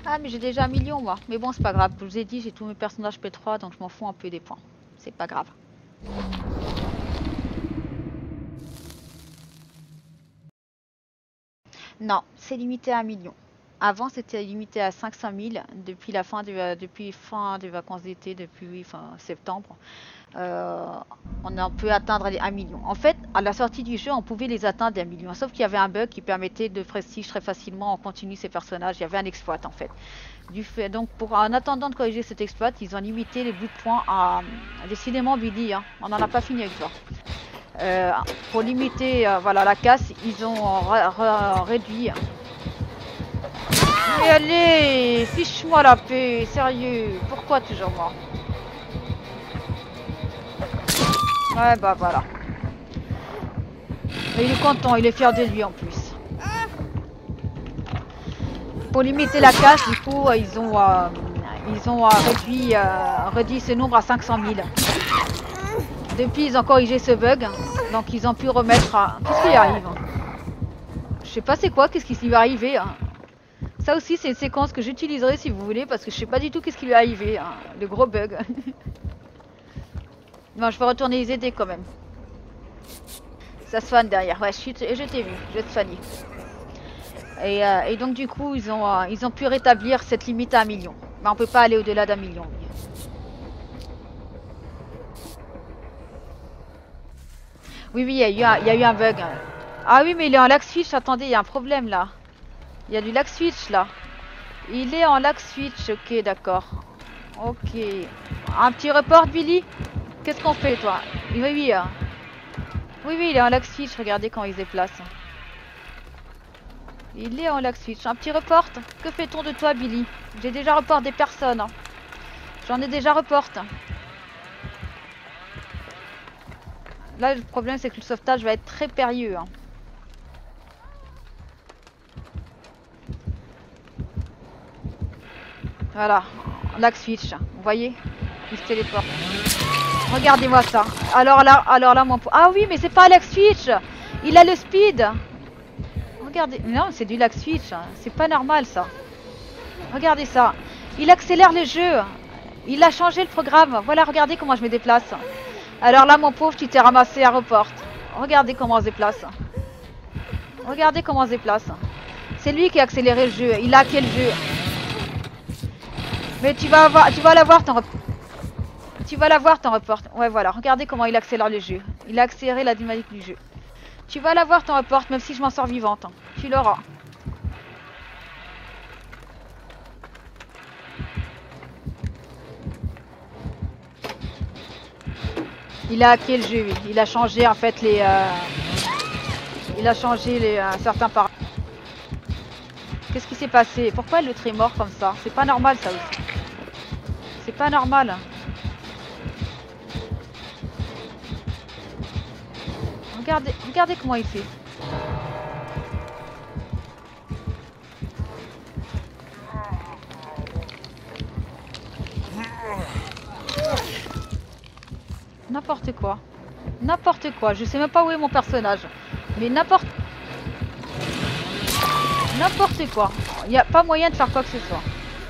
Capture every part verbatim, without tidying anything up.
Ah mais j'ai déjà un million moi. Mais bon c'est pas grave. Je vous ai dit j'ai tous mes personnages P trois donc je m'en fous un peu des points. C'est pas grave. Non, c'est limité à un million. Avant c'était limité à cinq cent mille depuis la fin de, depuis fin des vacances d'été, depuis fin septembre. Euh, on a- peut atteindre les un million. En fait, à la sortie du jeu, on pouvait les atteindre des millions. Sauf qu'il y avait un bug qui permettait de prestige très facilement en continu ces personnages. Il y avait un exploit en fait. Du fait, donc, pour, en attendant de corriger cet exploit, ils ont limité les bouts de points à. Décidément, Billy, hein, on n'en a pas fini avec toi. Euh, pour limiter euh, voilà, la casse, ils ont euh, re- réduit. Mais allez, fiche-moi la paix, sérieux. Pourquoi toujours moi? Ouais, bah voilà. Mais il est content, il est fier de lui en plus. Pour limiter la casse, du coup, ils ont, euh, ils ont euh, réduit, euh, réduit ce nombre à cinq cent mille. Depuis, ils ont corrigé ce bug, donc ils ont pu remettre à... Qu'est-ce qui lui arrive? Je sais pas c'est quoi, qu'est-ce qui lui est arrivé. Hein. Ça aussi, c'est une séquence que j'utiliserai si vous voulez, parce que je sais pas du tout qu'est-ce qui lui est arrivé. Hein. Le gros bug. Non, je vais retourner les aider quand même. Ça se fan derrière. Ouais, je, suis... je t'ai vu, je vais te soigner. Et, euh, et donc du coup, ils ont, euh, ils ont pu rétablir cette limite à un million. Mais on peut pas aller au-delà d'un million. Oui, oui, il y, a eu un, il y a eu un bug. Ah oui, mais il est en lag switch. Attendez, il y a un problème là. Il y a du lag switch là. Il est en lag switch. Ok, d'accord. Ok. Un petit report, Billy. Qu'est-ce qu'on fait, toi? Oui, oui. Hein. Oui, oui, il est en lag switch. Regardez quand il se déplace. Il est en lag switch. Un petit report. Que fait-on de toi, Billy? J'ai déjà report des personnes. Hein. J'en ai déjà report. Là, le problème, c'est que le sauvetage va être très périlleux. Hein. Voilà. Lag switch. Vous voyez? Il se téléporte. Regardez-moi ça. Alors là, alors là, mon... Ah oui, mais c'est pas lag switch. Il a le speed. Regardez. Non, c'est du lag switch. C'est pas normal, ça. Regardez ça. Il accélère le jeu. Il a changé le programme. Voilà, regardez comment je me déplace. Alors là, mon pauvre, tu t'es ramassé à report. Regardez comment on se déplace. Regardez comment on se déplace. C'est lui qui a accéléré le jeu. Il a hacké le jeu. Mais tu vas avoir, tu vas l'avoir ton report. Tu vas l'avoir ton report. Ouais, voilà. Regardez comment il accélère le jeu. Il a accéléré la dynamique du jeu. Tu vas l'avoir ton report, même si je m'en sors vivante. Tu l'auras. Il a hacké le jeu, oui. Il a changé en fait les... Euh... Il a changé les, euh, certains paramètres. Qu'est-ce qui s'est passé? Pourquoi l'autre est mort comme ça? C'est pas normal ça aussi. C'est pas normal. Regardez, regardez comment il fait. N'importe quoi. N'importe quoi. Je sais même pas où est mon personnage. Mais n'importe... N'importe quoi. Il n'y a pas moyen de faire quoi que ce soit.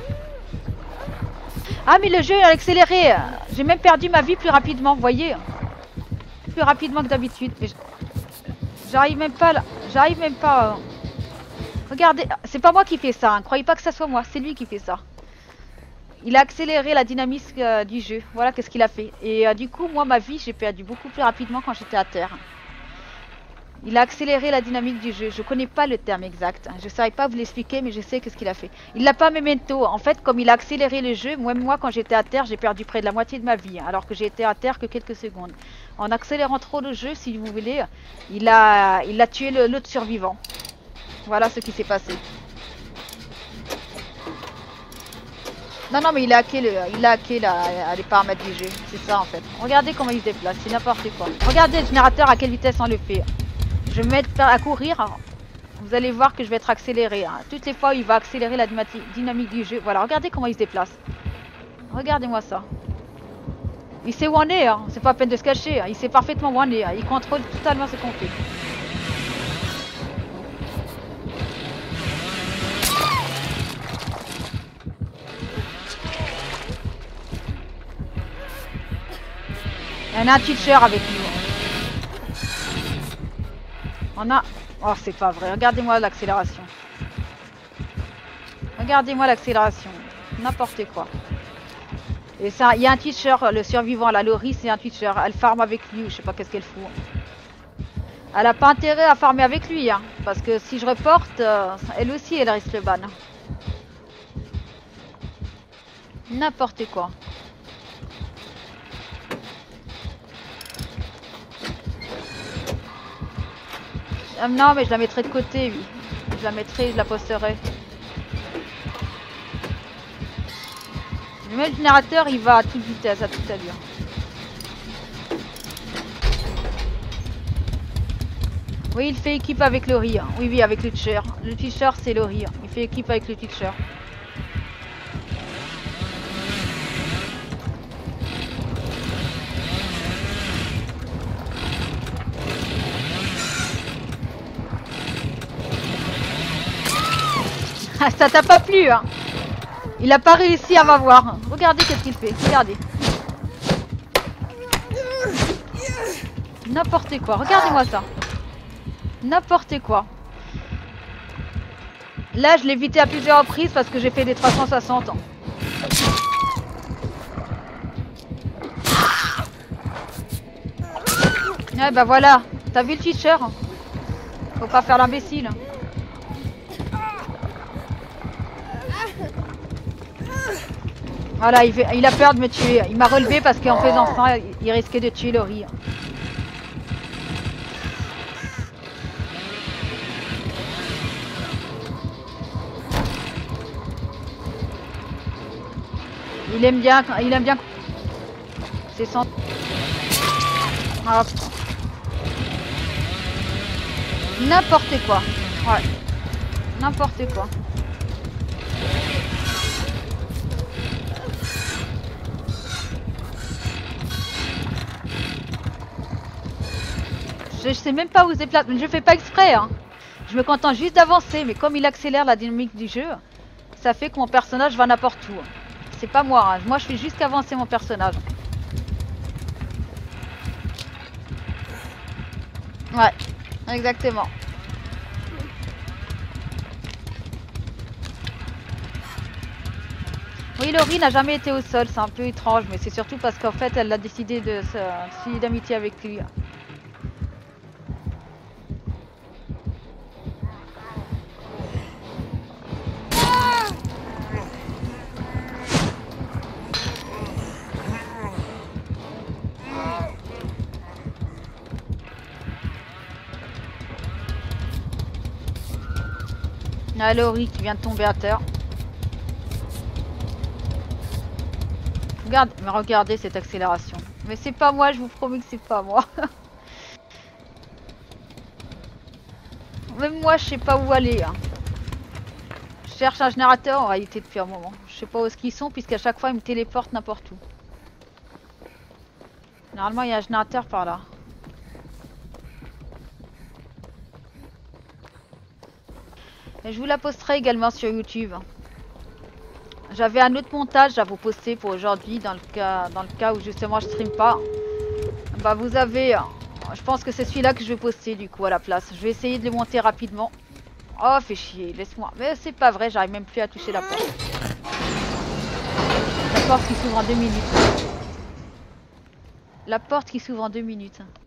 Ah mais le jeu a accéléré. J'ai même perdu ma vie plus rapidement, vous voyez. Plus rapidement que d'habitude. Mais j'arrive même pas là. J'arrive même pas. Regardez, c'est pas moi qui fais ça. Hein. Croyez pas que ça soit moi. C'est lui qui fait ça. Il a accéléré la dynamique euh, du jeu. Voilà qu'est-ce qu'il a fait. Et euh, du coup, moi, ma vie, j'ai perdu beaucoup plus rapidement quand j'étais à terre. Il a accéléré la dynamique du jeu. Je connais pas le terme exact. Je ne saurais pas vous l'expliquer, mais je sais qu'est-ce qu'il a fait. Il l'a pas memento. En fait, comme il a accéléré le jeu, même moi, quand j'étais à terre, j'ai perdu près de la moitié de ma vie. Alors que j'ai été à terre que quelques secondes. En accélérant trop le jeu, si vous voulez, il a, il a tué l'autre survivant. Voilà ce qui s'est passé. Non, non, mais il a hacké, le, il a hacké la, les paramètres du jeu. C'est ça, en fait. Regardez comment il se déplace. C'est n'importe quoi. Regardez le générateur à quelle vitesse on le fait. Je vais me mettre à courir. Vous allez voir que je vais être accéléré. Hein. Toutes les fois, il va accélérer la dynamique du jeu. Voilà, regardez comment il se déplace. Regardez-moi ça. Il sait où on est. Hein. C'est pas la peine de se cacher. Hein. Il sait parfaitement où on est. Hein. Il contrôle totalement ce qu'on fait. On a un teacher avec nous. On a... Oh, c'est pas vrai. Regardez-moi l'accélération. Regardez-moi l'accélération. N'importe quoi. Et ça, il y a un teacher, le survivant, la Laurie, c'est un teacher. Elle farme avec lui ou je sais pas qu'est-ce qu'elle fout. Elle a pas intérêt à farmer avec lui, hein, parce que si je reporte, euh, elle aussi, elle risque le ban. N'importe quoi. Euh, non, mais je la mettrai de côté, oui. Je la mettrai, je la posterai. Même le générateur, il va à toute vitesse, à toute allure. Oui, il fait équipe avec Laurie. Hein. Oui, oui, avec le teacher. Le teacher, c'est Laurie. Hein. Il fait équipe avec le teacher. Ça t'a pas plu, hein? Il a pas réussi à m'avoir. Regardez qu'est-ce qu'il fait. Regardez. N'importe quoi. Regardez-moi ça. N'importe quoi. Là, je l'ai évité à plusieurs reprises parce que j'ai fait des trois cent soixante ans. Ouais, bah voilà. T'as vu le teacher? Faut pas faire l'imbécile. Voilà, il, fait, il a peur de me tuer. Il m'a relevé parce qu'en faisant ça, il risquait de tuer Laurie. Il aime bien, il aime bien. C'est sans. Hop. N'importe quoi. Ouais. N'importe quoi. Je sais même pas où se déplace, mais je fais pas exprès. Hein. Je me contente juste d'avancer, mais comme il accélère la dynamique du jeu, ça fait que mon personnage va n'importe où. C'est pas moi, hein. Moi je fais juste avancer mon personnage. Ouais, exactement. Oui, Laurie n'a jamais été au sol, c'est un peu étrange, mais c'est surtout parce qu'en fait elle a décidé de se lier d'amitié avec lui. Ah, Laurie qui vient de tomber à terre. Regarde, mais regardez cette accélération. Mais c'est pas moi, je vous promets que c'est pas moi. Même moi, je sais pas où aller. Hein. Je cherche un générateur en réalité depuis un moment. Je sais pas où est-ce qu'ils sont, puisqu'à chaque fois, ils me téléportent n'importe où. Normalement, il y a un générateur par là. Et je vous la posterai également sur YouTube. J'avais un autre montage à vous poster pour aujourd'hui, dans le cas, dans le cas où justement je stream pas. Bah vous avez, je pense que c'est celui-là que je vais poster du coup à la place. Je vais essayer de le monter rapidement. Oh, fait chier, laisse-moi. Mais c'est pas vrai, j'arrive même plus à toucher la porte. La porte qui s'ouvre en deux minutes. La porte qui s'ouvre en deux minutes.